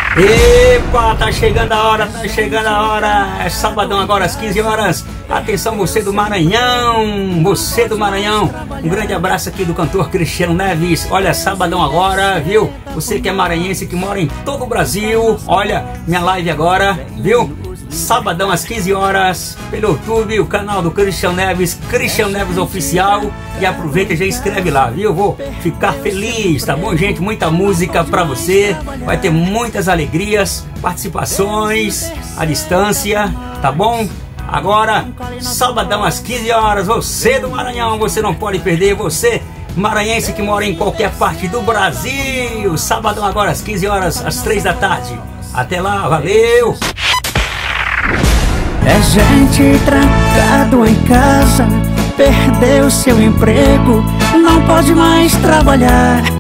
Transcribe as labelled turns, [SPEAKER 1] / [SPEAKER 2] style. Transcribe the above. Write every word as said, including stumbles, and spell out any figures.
[SPEAKER 1] Epa, tá chegando a hora, tá chegando a hora. É sabadão agora às quinze horas. Atenção, você do Maranhão, você do Maranhão. Um grande abraço aqui do cantor Cristiano Neves. Olha, sabadão agora, viu? Você que é maranhense, que mora em todo o Brasil. Olha, minha live agora, viu? Sabadão às quinze horas, pelo YouTube, o canal do Cristiano Neves, Cristiano Neves Oficial. E aproveita e já escreve lá, viu? Vou ficar feliz, tá bom, gente? Muita música pra você, vai ter muitas alegrias, participações à distância, tá bom? Agora, sabadão às quinze horas, você do Maranhão, você não pode perder, você maranhense que mora em qualquer parte do Brasil. Sabadão agora às quinze horas, às três da tarde. Até lá, valeu!
[SPEAKER 2] É gente trancado em casa, perdeu seu emprego, não pode mais trabalhar.